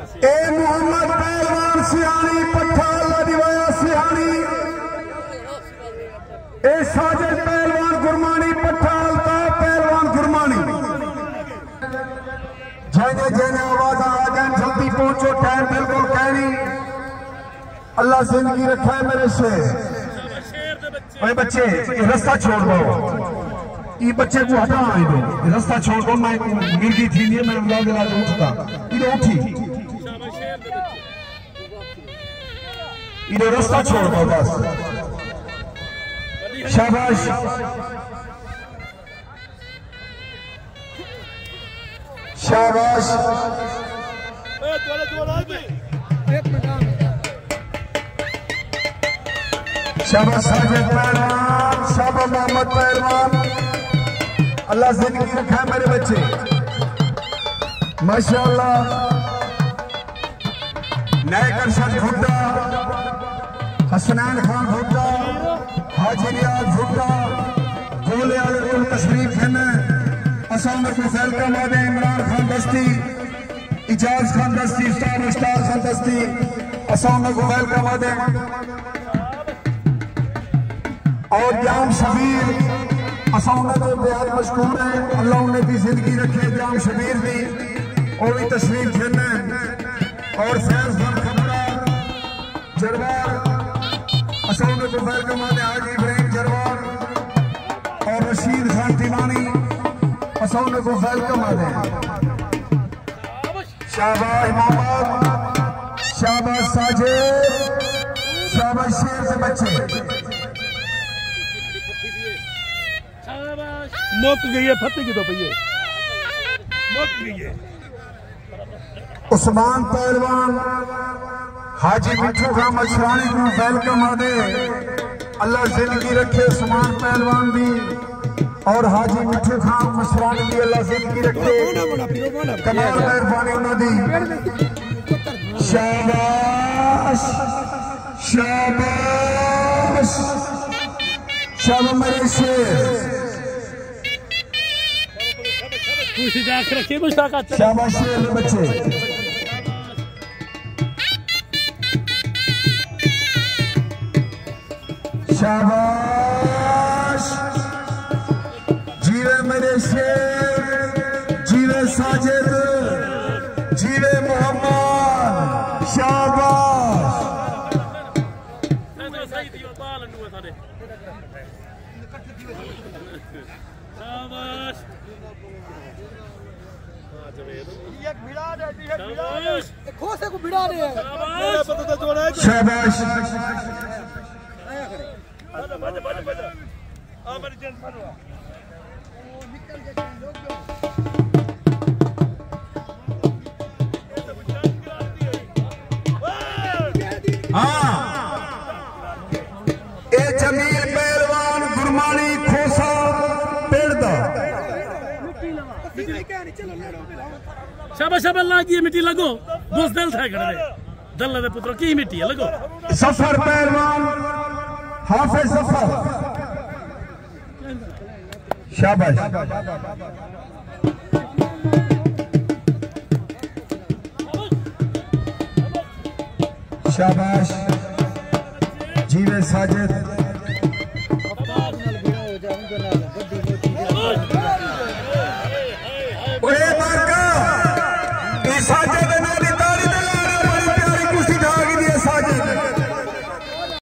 ए मोहम्मद पहलवान सियानी पट्ठा अल्लाह दिवाया सियानी ए साजिद पहलवान गुरमानी पट्ठा अल्ताफ पहलवान गुरमानी जैने जैने आवाज आ गए जल्दी पहुंचो टाइम बिल्कुल कहनी अल्लाह जिंदगी रखा है मेरे से भाई बच्चे रास्ता छोड़ दो ये बच्चे को हटा दो रास्ता छोड़ दो मैं मिर्गी थी नहीं मैं उठा दिला उठता इधर उठी इधर रास्ता छोड़ दो बस शाबाश शाबाश शाबाश साजिद पहलवान शाबाश मोहम्मद पहलवान अल्लाह जिंदगी रखा है मेरे बच्चे माशाअल्लाह नए करशद भुट्टा हसनैन खान भुट्टा हाजी रियाज भुट्टा गोले वाले तशरीफ है असाम को वेलकम आदे इमरान खान दस्ती इजाज खान दस्ती स्टार खान दस्ती असाम को वेलकम आदे और जाम शबीर असाम के बेहद मशहूर है अल्लाह उन्हें भी जिंदगी रखे जाम शबीर भी और भी तशरीफ देना और फैज खान खबरा जरवार असाम को वेलकम आदे हाजी इब्राहिम जरवार और रशीद खान तिवानी असाम को वेलकम आदे शाबाश मोहम्मद शाबाश साजिद शाबाश शेर से बच्चे मुक गई है फतेह की तो भैया मुक गई है उस्मान पहलवान हाजी मिठू खान मछरानी को वेलकम आदे अल्लाह जिंदगी रखे उस्मान पहलवान भी और हाजी मिठू खान मछरानी भी अल्लाह जिंदगी रखे कमाल मेहरबानी उन्होंने शाबाश शाबाश शाबाश मेरे शेर शाबाश बच्चे शाबाश जीवे मेरे शेर जीवे साजिद जीवे मोहम्मद शाबाश खोसे को भिड़ा रहे हैं शाबाश हाँ ए जमील पहलवान गुरमानी खोसा पेड़दा शाबाश शाबाश लागी मिट्टी लगो बुजदल था खड़े दल्ला दे पुत्र की मिट्टी है लगो सफर पहलवान हाफिज सफर शाबाश शाबाश जीवे साजिद